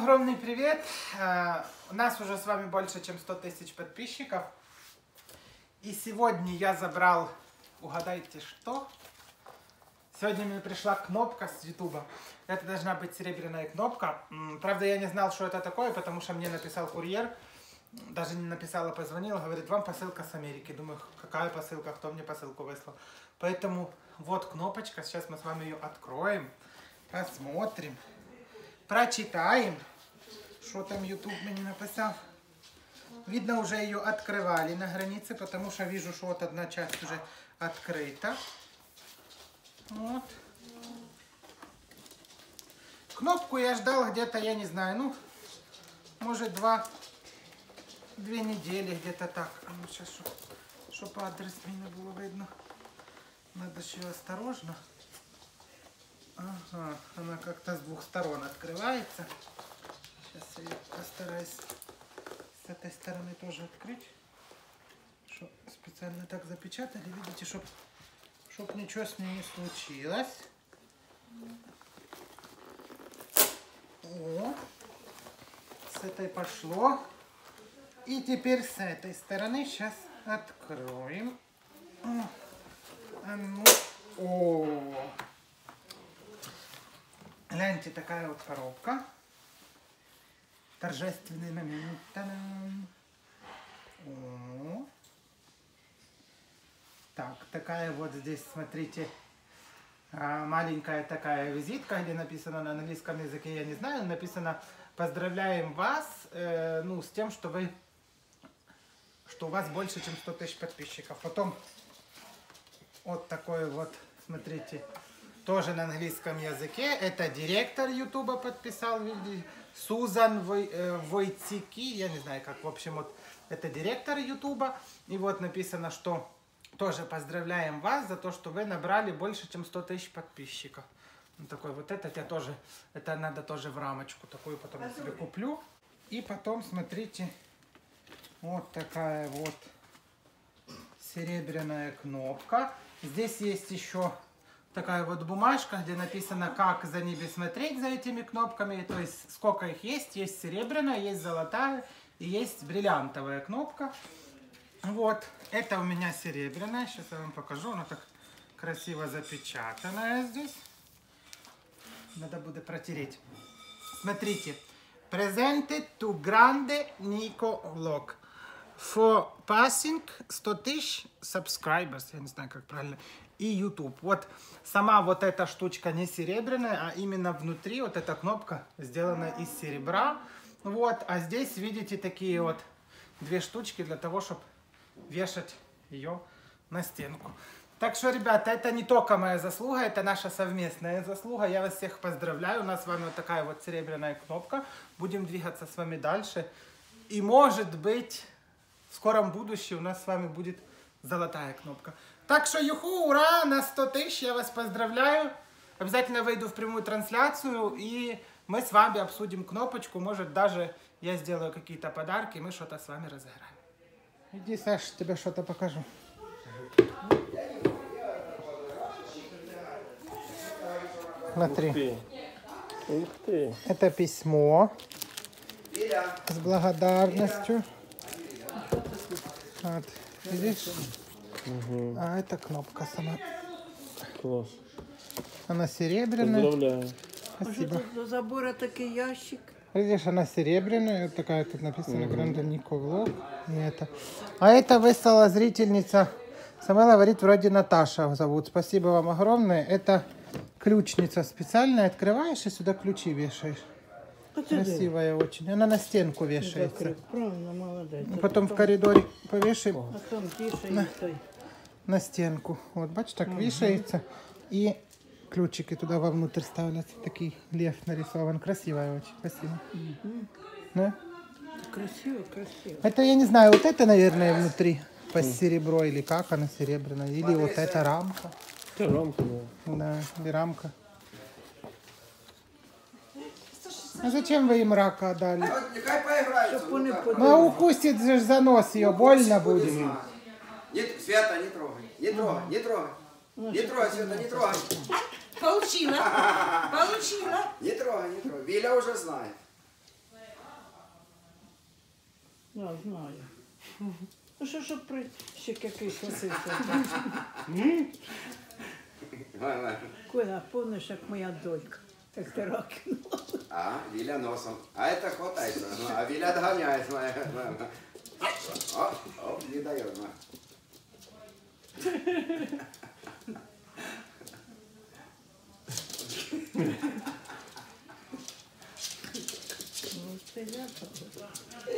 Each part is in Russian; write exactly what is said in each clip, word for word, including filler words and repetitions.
огромный привет! У нас уже с вами больше, чем сто тысяч подписчиков. И сегодня я забрал, угадайте что? Сегодня мне пришла кнопка с ютуба. Это должна быть серебряная кнопка. Правда, я не знал, что это такое, потому что мне написал курьер. Даже не написал, а позвонил. Говорит, вам посылка с Америки. Думаю, какая посылка, кто мне посылку выслал. Поэтому вот кнопочка. Сейчас мы с вами ее откроем. Посмотрим. Прочитаем, что там YouTube мне написал. Видно, уже ее открывали на границе, потому что вижу, что вот одна часть уже открыта. Вот. Кнопку я ждал где-то, я не знаю, ну, может, два, две недели где-то так. А ну, сейчас, чтобы адрес мне было видно. Надо еще осторожно. Ага, она как-то с двух сторон открывается. Сейчас я ее постараюсь с этой стороны тоже открыть. Что специально так запечатали, видите, чтобы чтоб ничего с ней не случилось. О, с этой пошло. И теперь с этой стороны сейчас откроем. А ну, о. Гляньте, такая вот коробка. Торжественный момент. О. Так, такая вот здесь, смотрите, маленькая такая визитка, где написано на английском языке, я не знаю, написано «Поздравляем вас, э, ну, с тем, что вы, что у вас больше, чем сто тысяч подписчиков». Потом вот такой вот, смотрите, тоже на английском языке. Это директор Ютуба подписал, видите, Сузан Войцики, я не знаю как, в общем, вот это директор Ютуба. И вот написано, что тоже поздравляем вас за то, что вы набрали больше, чем сто тысяч подписчиков. Вот такой вот этот я тоже, это надо тоже в рамочку такую потом я себе куплю. И потом, смотрите, вот такая вот серебряная кнопка. Здесь есть еще такая вот бумажка, где написано, как за ними смотреть, за этими кнопками. То есть, сколько их есть. Есть серебряная, есть золотая и есть бриллиантовая кнопка. Вот. Это у меня серебряная. Сейчас я вам покажу. Она так красиво запечатанная здесь. Надо будет протереть. Смотрите. Presented to Grande Nico Vlog. For passing сто тысяч subscribers. Я не знаю, как правильно. И YouTube. Вот сама вот эта штучка не серебряная, а именно внутри вот эта кнопка сделана из серебра. Вот, а здесь видите такие вот две штучки для того, чтобы вешать ее на стенку. Так что, ребята, это не только моя заслуга, это наша совместная заслуга. Я вас всех поздравляю. У нас с вами вот такая вот серебряная кнопка. Будем двигаться с вами дальше. И может быть, в скором будущем у нас с вами будет золотая кнопка. Так что, юху, ура, на сто тысяч, я вас поздравляю. Обязательно выйду в прямую трансляцию, и мы с вами обсудим кнопочку. Может, даже я сделаю какие-то подарки, мы что-то с вами разыграем. Иди, Саша, тебе что-то покажу. Смотри. Ух ты. Ух ты. Это письмо с благодарностью. Вот, видишь? Угу. А это кнопка сама. Класс. Она серебряная. Поздравляю. Спасибо. Может, до забора такой ящик. Видишь, она серебряная. Вот такая тут написано Grande Nico Vlog. Это. А это выслала зрительница. Самвела говорит, вроде Наташа зовут. Спасибо вам огромное. Это ключница специальная. Открываешь и сюда ключи вешаешь. Красивая очень. Она на стенку вешается. Правильно, молодец. Потом в коридоре повешаем. А там тише на, и той. на стенку. Вот, бачишь, так угу. Вешается. И ключики туда вовнутрь ставятся. Такой лев нарисован. Красивая очень. Спасибо. Угу. Да? Красиво, красиво. Это, я не знаю, вот это, наверное, внутри по серебро или как она серебряная. Или вот эта рамка. Это рамка, да. Да, или рамка. А зачем вы им рака отдали? Нехай поиграются. Ну, а укусит же за нос ее, больно будет. Нет, Света, не трогай. Не трогай, не трогай. Не трогай, Света, не трогай. Получила. Получила. Не трогай, не трогай. Виля уже знает. Да, знаю. Ну що, щоб при ще якийсь лосився. Коля, помниш, як моя дочка, як ти ракнула. А, Виля носом. А это хватается. Ну, а Виля догоняет. О, о, не дает. Ну. Ну, це ляпало.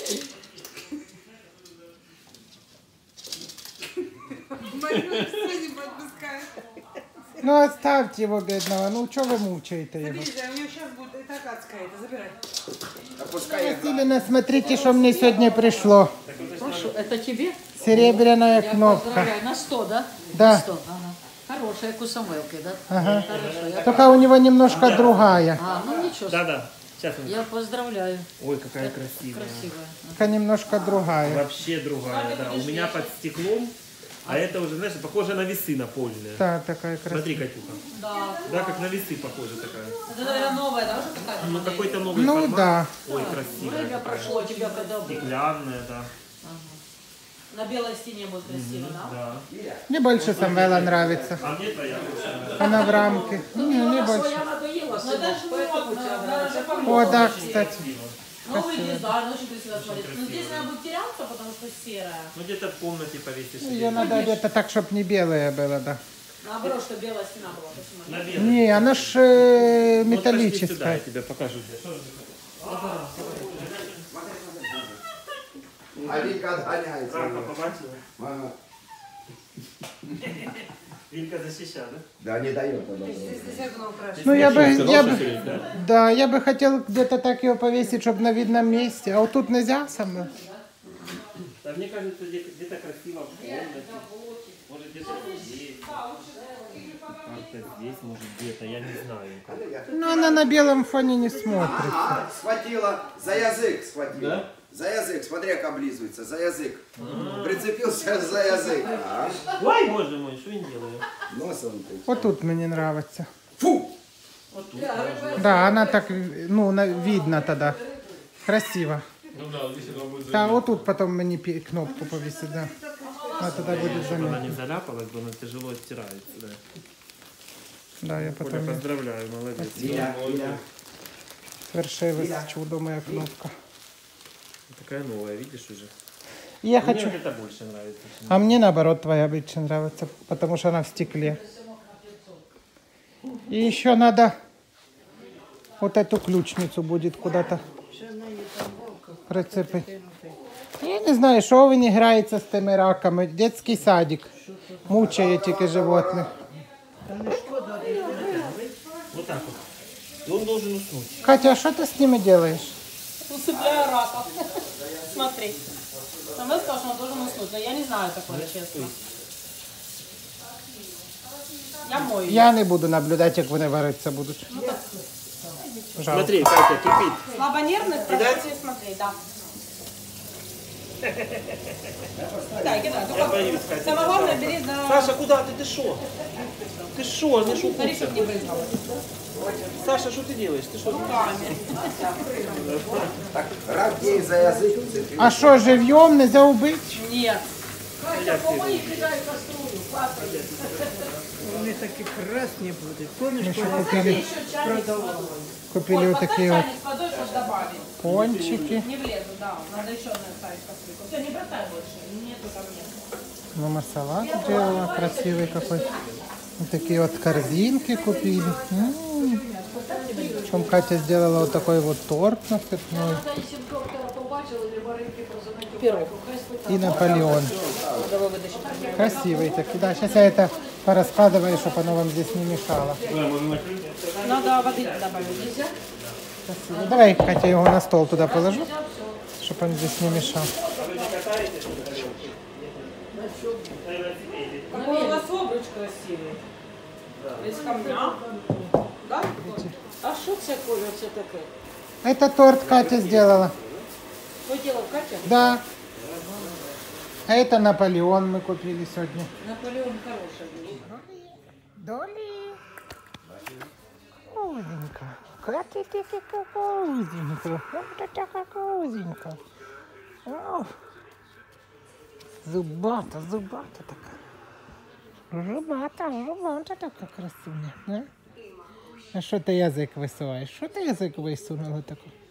Мою все не подпускает. Ну оставьте его, бедного. Ну что вы мучаете его? Смотрите, у него сейчас будет и так адская, это забирай. Да пускай играет. Василина, смотрите, что мне сегодня пришло. Прошу, это тебе? Серебряная Я кнопка. поздравляю. На сто, да? Да. На сто, ага. Хорошая, как у Самвелки, да? Ага. Хорошо. Я... Только у него немножко другая. А, ну ничего. Да-да. Сейчас он. Я поздравляю. Ой, какая красивая. Красивая. Только немножко другая. Вообще другая, да. У меня под стеклом, а это уже, знаешь, похоже на весы напольные. Да, такая Смотри, красивая. Катюха. Да. Да, как на весы похоже такая. Это, наверное, новая, да, уже какая-то? Ну, модель? какой-то новый Ну формат. да. Ой, красивая. Время такая. прошло, тебя когда было? Стеклянная, да. На белой стене будет красиво, да? Да. Мне больше Самвела нравится. А мне твоя больше. Она в рамке. Не, мне больше. Я надоела, Ну, это же поэтому модно, тебя надо нравится. же О, помочь. да, кстати. Новый дизайн, очень красиво смотрится. Но здесь она будет теряться, потому что серая. Ну, где-то в комнате повесишь. Ее надо где-то так, чтобы не белая была, да. Наоборот, что белая стена была, посмотри. На белый. Не, она ж э, Вот пошли сюда, я металлическая. тебе покажу. А Вилька отгоняется. Рака побачила? Ага. Вилька защищала, да? Да, не дает она. Здесь здесь окно украшено. Ну, я бы, я бы, Хороший, да? да, я бы хотел где-то так ее повесить, чтобы на видном месте. А вот тут нельзя со мной. Да, мне кажется, где- где-то красиво в комнате. Может, где-то здесь. Как-то здесь, может, где-то, я не знаю. Ну, она на белом фоне не смотрит. Ага, схватила, за язык схватила. Да? За язык, смотри, как облизывается, за язык. Прицепился за язык. А? Ой, боже мой, что я делаю? Носом ты. Вот тут мне нравится. Фу! Да, она так, ну, на- видно тогда. Красиво. Да, вот тут потом мне пи- кнопку повесить, да. А тогда будет Чтобы она заметно. не заляпалась, бы она тяжело стирается. Да. Да, я Коля, потом поздравляю, молодец. Виля, Виля. свершилась чудо, моя кнопка. Такая новая, видишь уже. Я Мне хочу... вот это больше нравится. чем- А мне наоборот твоя больше нравится, потому что она в стекле. И еще надо вот эту ключницу будет куда-то прицепить. Я не знаю, що він грається з тими раками. Детський садик. Мучає тільки животних. Вот так вот. И он должен уснуть. Катя, а що ти з ними робиш? Усыпляю раков. Смотри. Самвел сказал, что он должен уснуть, но я не знаю такое, честно. Я мою. Я не буду наблюдати, як вони варитися будуть. Жалко. Смотри, Катя, кипит. Слабонервных прошу смотреть, да. Кидай, кидай. Я боюсь, Катя. Самое главное, бери за... Саша, куда ты? Ты шо? Ты шо? Не шо Смотри, чтобы не брызгало. Саша, что ты делаешь? Ты что? Так, рак ей за язык цепил. А що, живьом нельзя убити? Нет. Вони такі красні будуть. Помніш, Ми ще коли купили, продавали? купили Вот, вот поставь такие вот чайник с водой, чтобы добавить. пончики. Не влезу, да. Надо еще наставить кастрюльку. Все, не бросай больше. Нету там нет. Мама салат делала красивый какой. Вот такие вот корзинки купили. М. Причем Катя сделала вот такой вот торт насыпной. Пирог. И Наполеон. Красивый такой. Да, сейчас я это пораскладываю, чтобы оно вам здесь не мешало. Надо воды добавить. Нельзя? Красиво. Давай, Катя, его на стол туда положу, чтобы он здесь не мешал. Какой у вас обруч красивый. Без камня. Да? А що це, Коля, це таке? Это торт Катя сделала. Що ділав Катя? Да. А это Наполеон мы купили сегодня. Наполеон хороший був. Доли. Кузенька. Катя, ты какая кузенька. Вот это какая кузенька. О, зубата, зубата така. Зубата, зубата така красуня, не? А що ти язик висуваєш? Що ти язик висунула таку?